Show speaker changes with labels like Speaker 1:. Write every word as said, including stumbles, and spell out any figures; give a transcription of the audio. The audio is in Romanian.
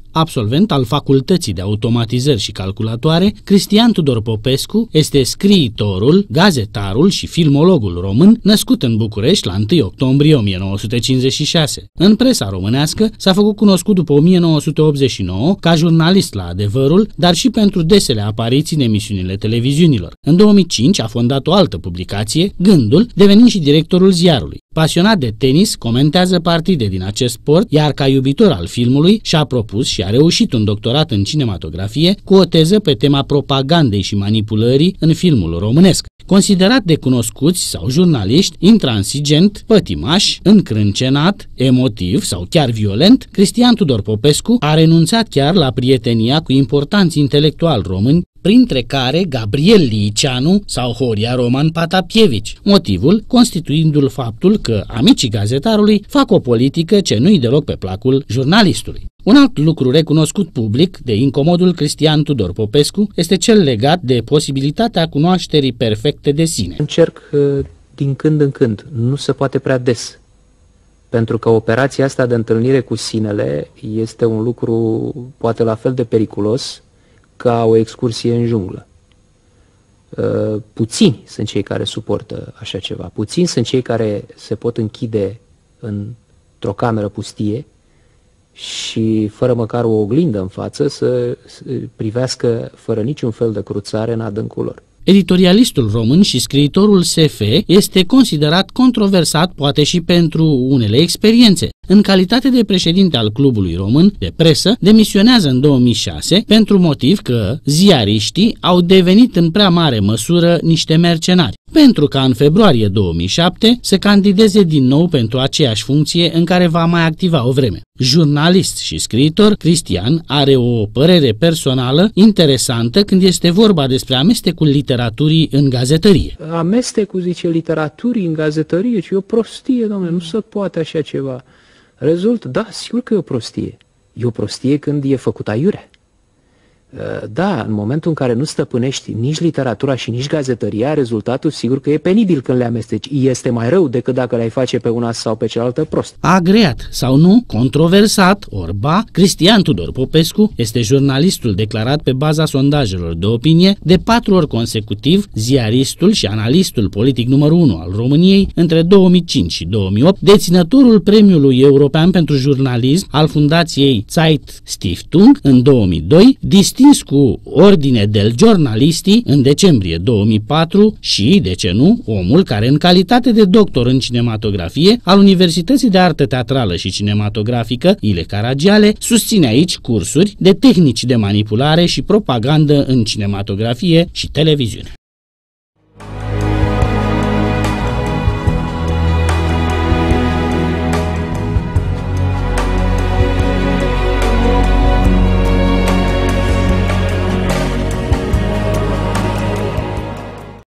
Speaker 1: Absolvent al Facultății de Automatizări și Calculatoare, Cristian Tudor Popescu este scriitorul, gazetarul și filmologul român, născut în București la întâi octombrie o mie nouă sute cincizeci și șase. În presa românească s-a făcut cunoscut după o mie nouă sute optzeci și nouă ca jurnalist la Adevărul, dar și pentru desele apariții în emisiunile televiziunilor. În două mii cinci a fondat o altă publicație, Gândul, devenind și directorul ziarului. Pasionat de tenis, comentează partide din acest sport, iar ca iubitor al filmului și-a propus și a reușit un doctorat în cinematografie cu o teză pe tema propagandei și manipulării în filmul românesc. Considerat de cunoscuți sau jurnaliști intransigent, pătimaș, încrâncenat, emotiv sau chiar violent, Cristian Tudor Popescu a renunțat chiar la prietenia cu importanți intelectuali români, printre care Gabriel Liceanu sau Horia Roman Patapievici, motivul constituindu-l faptul că amicii gazetarului fac o politică ce nu-i deloc pe placul jurnalistului. Un alt lucru recunoscut public de incomodul Cristian Tudor Popescu este cel legat de posibilitatea cunoașterii perfecte de sine.
Speaker 2: Încerc din când în când, nu se poate prea des, pentru că operația asta de întâlnire cu sinele este un lucru poate la fel de periculos ca o excursie în junglă. Uh, puțini sunt cei care suportă așa ceva. Puțini sunt cei care se pot închide într-o cameră pustie și fără măcar o oglindă în față să privească fără niciun fel de cruțare în adâncul lor.
Speaker 1: Editorialistul român și scriitorul S F este considerat controversat poate și pentru unele experiențe. În calitate de președinte al Clubului Român de Presă, demisionează în două mii șase pentru motiv că ziariștii au devenit în prea mare măsură niște mercenari, pentru ca în februarie două mii șapte să candideze din nou pentru aceeași funcție în care va mai activa o vreme. Jurnalist și scriitor, Cristian are o părere personală interesantă când este vorba despre amestecul literaturii în gazetărie.
Speaker 2: Amestecul, zice, literaturii în gazetărie, ci e o prostie, domnule, nu se poate așa ceva. Rezult, da, sigur că e o prostie. E o prostie când e făcut aiurea. Da, în momentul în care nu stăpânești nici literatura și nici gazetăria, rezultatul sigur că e penibil când le amesteci. Este mai rău decât dacă le-ai face pe una sau pe cealaltă prost.
Speaker 1: Agreat sau nu, controversat, orba, Cristian Tudor Popescu este jurnalistul declarat pe baza sondajelor de opinie de patru ori consecutiv, ziaristul și analistul politic numărul unu al României între două mii cinci și două mii opt, deținătorul Premiului European pentru Jurnalism al Fundației Zeit Stiftung în două mii doi, distins cu Ordine del Giornalisti în decembrie două mii patru și, de ce nu, omul care în calitate de doctor în cinematografie al Universității de Artă Teatrală și Cinematografică Ile Caragiale susține aici cursuri de tehnici de manipulare și propagandă în cinematografie și televiziune.